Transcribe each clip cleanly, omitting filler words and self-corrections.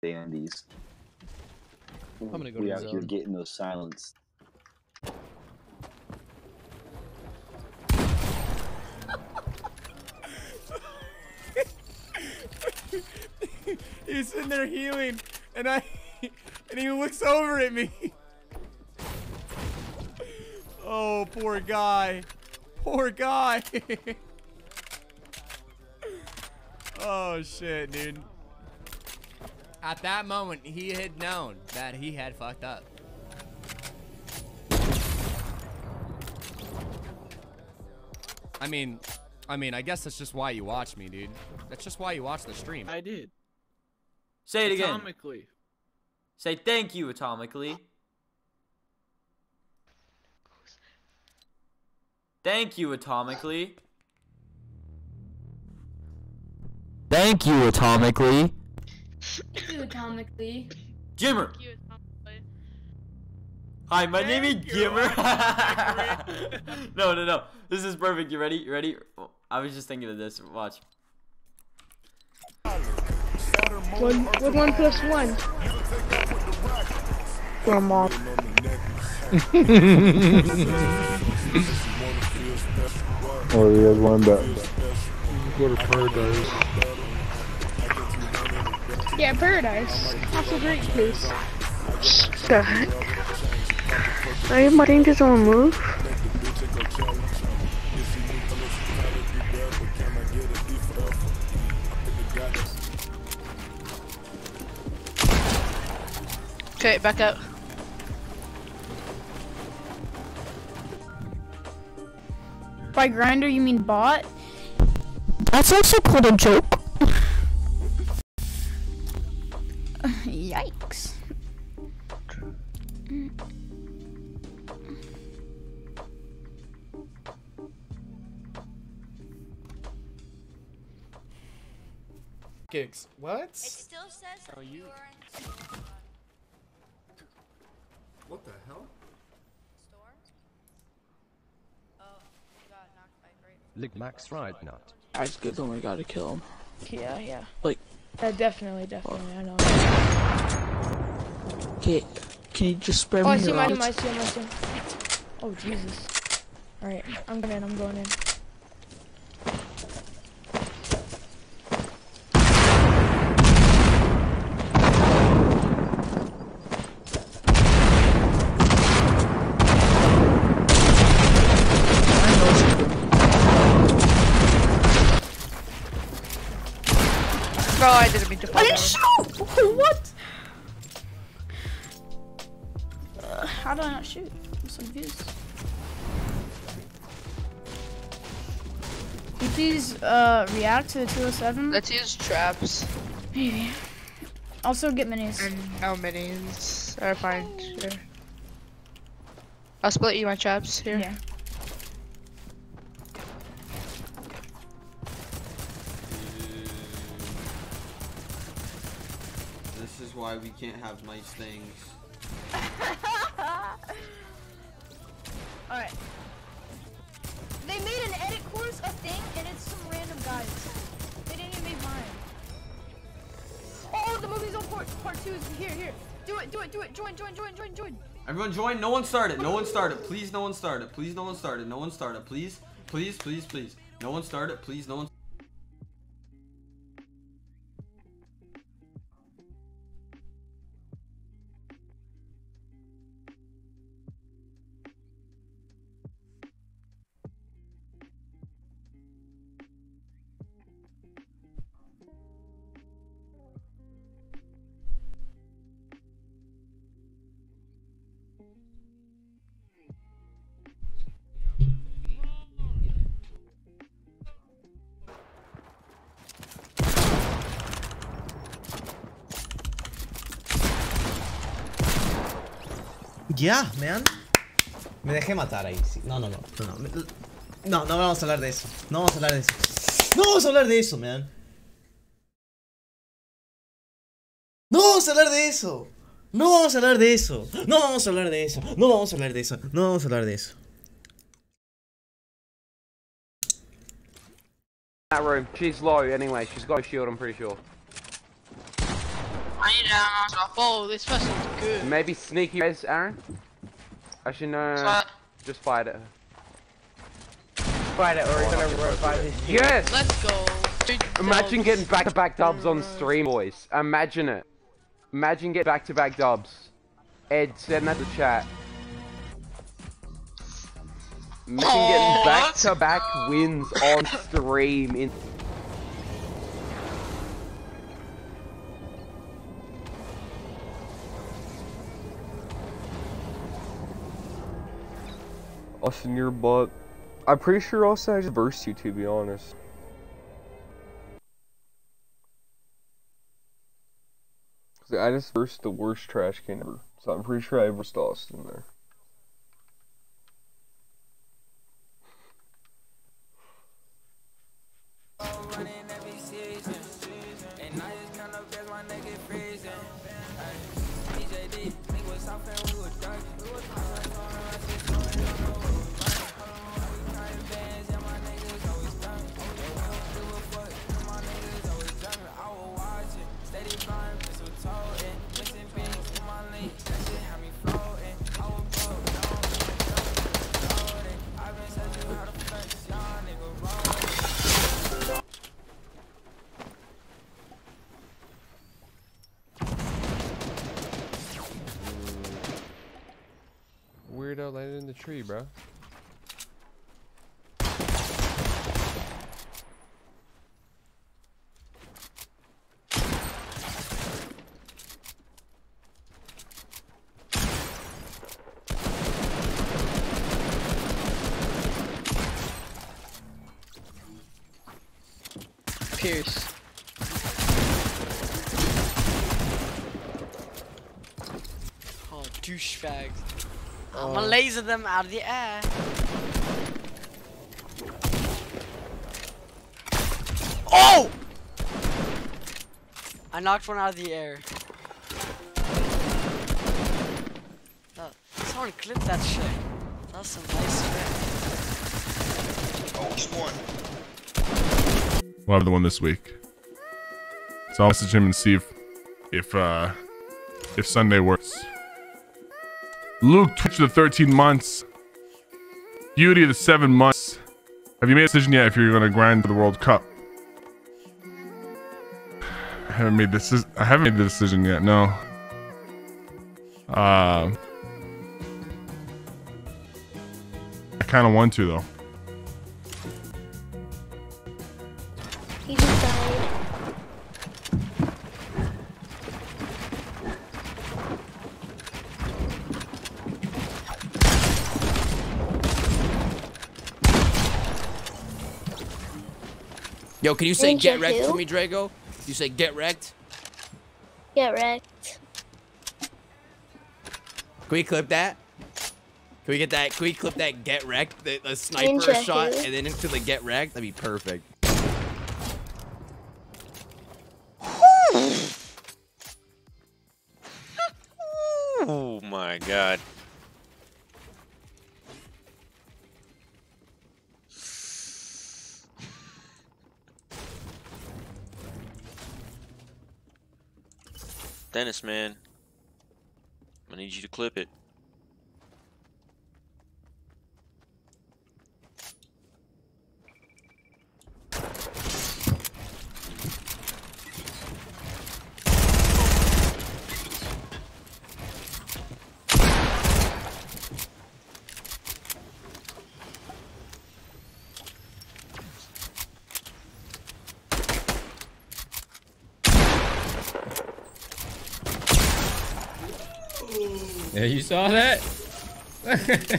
dandies. I'm gonna go we to out the here zone. getting those silenced. He's sitting there healing, and he looks over at me. Oh, poor guy. Poor guy. Oh, shit, dude. At that moment, he had known that he had fucked up. I mean, I guess that's just why you watch me, dude. That's just why you watch the stream. I did. Say it again. Atomically. Say thank you, Atomically. Thank you, Atomically. Thank you, Atomically. Thank you, Atomically. Jimmer. Thank you, Atomically. Hi, my name is Thank you, Jimmer. Atomically. No. This is perfect. You ready? You ready? Oh, I was just thinking of this. Watch. What 1 plus 1? Grandma. Oh, he has one back. Go to paradise. Yeah, paradise. That's a great place. The heck? Are you my changes on move? Okay, back out. By grinder, you mean bot? That's also called a joke. Yikes. Kicks. What? It still says Oh, you- What the hell? store. Oh, you got knocked by great. Lick Max Ride Nut. That's good. Oh my god, I kill him. Yeah. Like- definitely, I know. Okay, can you just spare Oh, I me see your him, I rockets? see him. Oh, Jesus. Alright, I'm going in. Bro, I didn't mean to fall down. Shoot! What? How did I not shoot? I'm so confused. Can you please react to the 207? Let's use traps. Maybe. Also get minis. And no minis are fine. Sure. I'll split you my traps here. Yeah. This is why we can't have nice things. Alright. They made an edit course a thing and it's some random guys. They didn't even make mine. Oh, the movie's on part 2 is here. Do it. Join. Everyone join. No one started. No one started. Please, no one started. Please, no one started. No one started. Please. No one started. Please, no one. Ya, man. Me dejé matar ahí, sí. No vamos a hablar de eso. No vamos a hablar de eso, man. No vamos a hablar de eso. No vamos a hablar de eso. That room. She's low anyway. She's got a shield, I'm pretty sure. I need to oh, this person's good. Maybe sneaky res, Aaron? Actually, no. Just fight it. Fight it, or he's gonna revive his team. Yes! Let's go. Imagine getting back-to-back dubs on stream, boys. Imagine it. Imagine getting back-to-back dubs. Ed, send that to chat. Imagine getting back-to-back wins on stream. In Austin, your butt. I'm pretty sure Austin, I just versed you, to be honest. I just versed the worst trash can ever, so I'm pretty sure I versed Austin there. Weirdo landed in the tree, bro. Pierce. Oh, douchebags. I'm gonna laser them out of the air. Oh! I knocked one out of the air. Someone clip that shit. That's some nice shit. Oh, he's one. We'll have the one this week. So I'll message him and see if Sunday works. Luke, Twitch the 13 months. Beauty of the 7 months. Have you made a decision yet if you're gonna grind for the World Cup? I haven't made the decision yet, no. I kinda want to though. He just died. Yo, can you say get wrecked for me, Drago? You say get wrecked? Get wrecked. Can we clip that? Can we get that? Can we clip that get wrecked? The sniper Ninja shot who? and then into the get wrecked? That'd be perfect. Oh my god. Dennis, man, I need you to clip it. Yeah, you saw that? Where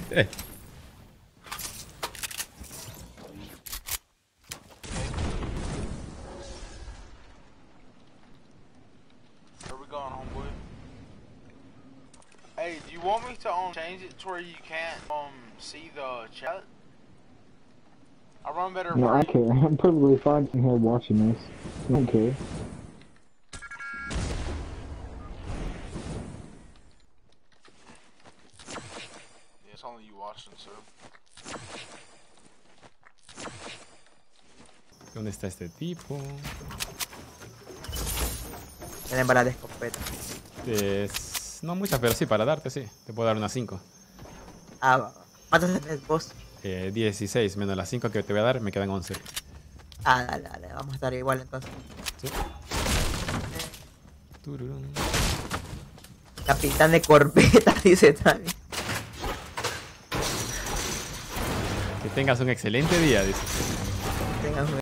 we going, homeboy? Hey, do you want me to change it to where you can't see the chat? I run better. No, I care. I'm perfectly fine sitting here watching this. I don't care. It's only you watching, so. ¿Dónde está este tipo? Tienen balas de escopeta. No muchas, pero sí, para darte, sí. Te puedo dar unas 5. Ah, va. ¿Cuántas tenés vos? 16 menos las 5 que te voy a dar, me quedan 11. Ah, dale, vamos a estar igual entonces. Sí. Tururún. Capitán de corbeta, dice también. Que tengas un excelente día, dice. Tengas un